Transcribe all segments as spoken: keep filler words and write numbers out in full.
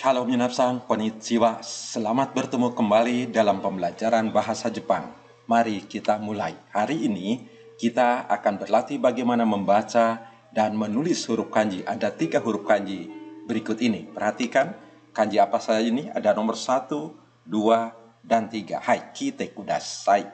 Halo minasan, konnichiwa. Selamat bertemu kembali dalam pembelajaran bahasa Jepang. Mari kita mulai. Hari ini kita akan berlatih bagaimana membaca dan menulis huruf kanji. Ada tiga huruf kanji berikut ini. Perhatikan kanji apa saja ini. Ada nomor satu, dua, dan tiga. Hai, kite kudasai.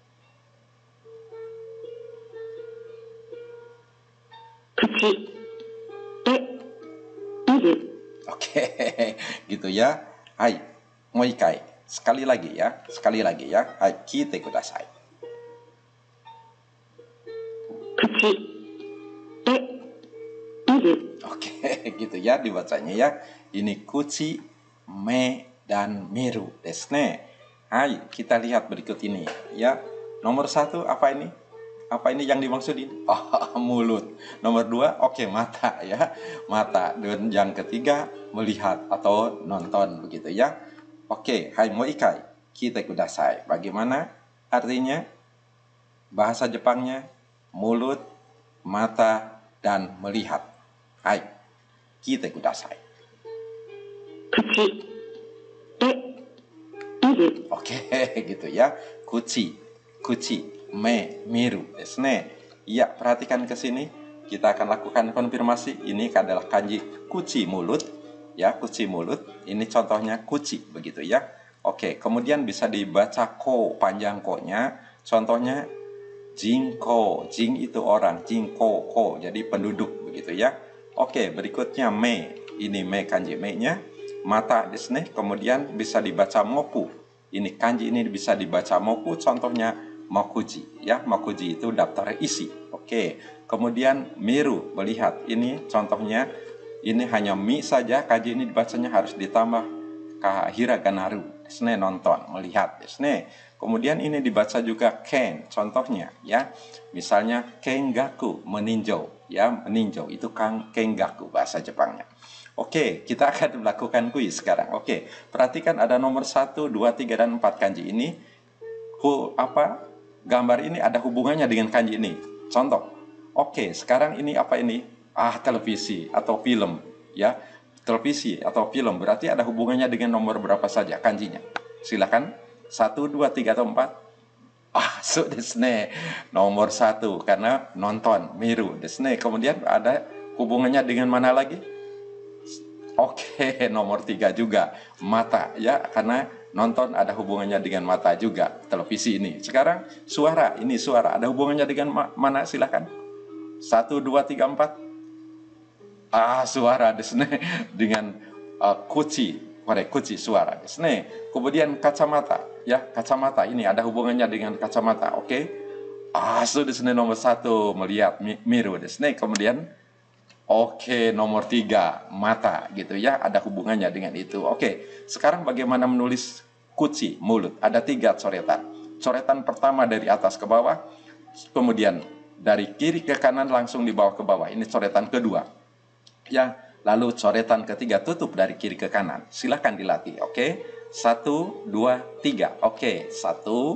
Kuchi, e, iru. Oke, gitu ya. Hai, moikai. Sekali lagi ya, sekali lagi ya. Hai, kite kudasai. Kuchi, e, iru. Oke, gitu ya dibacanya ya. Ini kuchi, me, dan miru desu ne. Hai, kita lihat berikut ini ya. Nomor satu apa ini? Apa ini yang dimaksudin? Oh, mulut. Nomor dua, oke, mata ya. Mata. Dan yang ketiga, melihat atau nonton begitu ya. Oke, hai mo ikai. Kita kudasai. Bagaimana artinya? Bahasa Jepangnya mulut, mata, dan melihat. Hai, kita kudasai. Kuchi, e, iru. Oke, gitu ya. Kuchi, kuchi, me, miru desu ne. Iya, perhatikan ke sini. Kita akan lakukan konfirmasi. Ini adalah kanji kuchi mulut. Ya, kuchi mulut. Ini contohnya kuchi, begitu ya. Oke, kemudian bisa dibaca ko, panjang ko-nya. Contohnya jingko. Jing itu orang, jingko, ko. Jadi penduduk, begitu ya. Oke, berikutnya me. Ini me kanji me-nya. Mata desu ne. Kemudian bisa dibaca moku. Ini kanji ini bisa dibaca moku. Contohnya mokuji, ya. Mokuji itu daftar isi. Oke. Kemudian miru, melihat. Ini contohnya ini hanya mi saja. Kanji ini dibacanya harus ditambah ka hiraganaru desu ne, nonton, melihat desu ne. Kemudian ini dibaca juga ken, contohnya ya. Misalnya kengaku, meninjau, ya, meninjau itu kan kengaku bahasa Jepangnya. Oke, kita akan melakukan kuis sekarang. Oke, perhatikan ada nomor satu, dua, tiga, dan empat kanji ini. Hu, apa? Gambar ini ada hubungannya dengan kanji ini. Contoh. Oke, sekarang ini apa ini? Ah, televisi atau film, ya. Televisi atau film berarti ada hubungannya dengan nomor berapa saja kanjinya. Silakan. Satu, dua, tiga, atau empat. Ah, so desu ne. Nomor satu karena nonton, miru desu ne. Kemudian ada hubungannya dengan mana lagi? Oke, nomor tiga juga mata ya, karena nonton ada hubungannya dengan mata juga televisi ini. Sekarang suara, ini suara ada hubungannya dengan ma mana? Silakan. Satu, dua, tiga, empat. Ah, suara desu ne dengan uh, kuchi, kore kuchi suara desu ne. Kemudian kacamata, ya kacamata ini ada hubungannya dengan kacamata. Oke. Ah, so desu ne nomor satu melihat miru desu ne. Kemudian oke, nomor tiga, mata gitu ya, ada hubungannya dengan itu. Oke, sekarang bagaimana menulis kuchi, mulut? Ada tiga coretan. Coretan pertama dari atas ke bawah, kemudian dari kiri ke kanan langsung di bawah ke bawah. Ini coretan kedua. Ya, lalu coretan ketiga tutup dari kiri ke kanan. Silahkan dilatih, oke? Satu, dua, tiga. Oke, satu,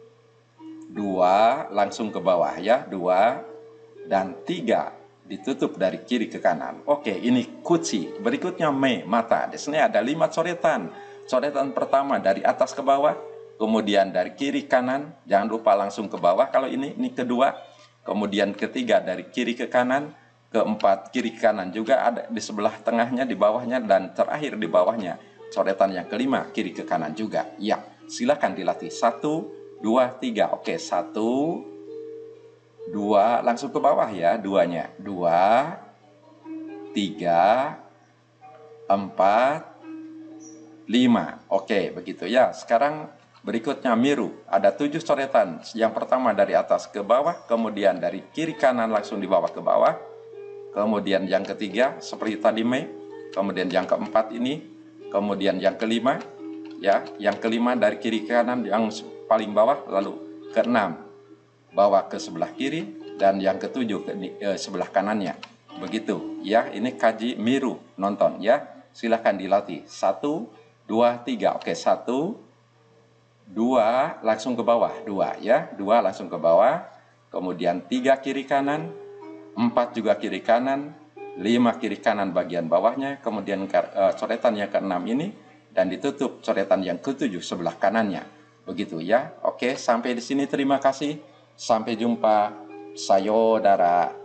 dua, langsung ke bawah ya, dua, dan tiga. Ditutup dari kiri ke kanan. Oke, ini kuchi. Berikutnya me, mata. Di sini ada lima coretan. Coretan pertama dari atas ke bawah, kemudian dari kiri kanan, jangan lupa langsung ke bawah. Kalau ini, ini kedua. Kemudian ketiga dari kiri ke kanan, keempat kiri ke kanan juga ada di sebelah tengahnya, di bawahnya, dan terakhir di bawahnya. Coretan yang kelima kiri ke kanan juga. Ya, silakan dilatih. Satu, dua, tiga. Oke, satu. Dua, langsung ke bawah ya, duanya. Dua, tiga, empat, lima. Oke, begitu ya. Sekarang berikutnya miru. Ada tujuh coretan. Yang pertama dari atas ke bawah, kemudian dari kiri kanan langsung di bawah ke bawah. Kemudian yang ketiga, seperti tadi me. Kemudian yang keempat ini. Kemudian yang kelima, ya. Yang kelima dari kiri ke kanan yang paling bawah, lalu keenam bawa ke sebelah kiri, dan yang ketujuh ke eh, sebelah kanannya. Begitu ya, ini kaji miru, nonton ya. Silahkan dilatih. Satu, dua, tiga. Oke, satu, dua, langsung ke bawah. Dua ya, dua langsung ke bawah. Kemudian tiga kiri kanan, empat juga kiri kanan, lima kiri kanan bagian bawahnya, kemudian uh, coretan yang keenam ini, dan ditutup coretan yang ketujuh sebelah kanannya. Begitu ya. Oke, sampai di sini terima kasih. Sampai jumpa. Sayonara.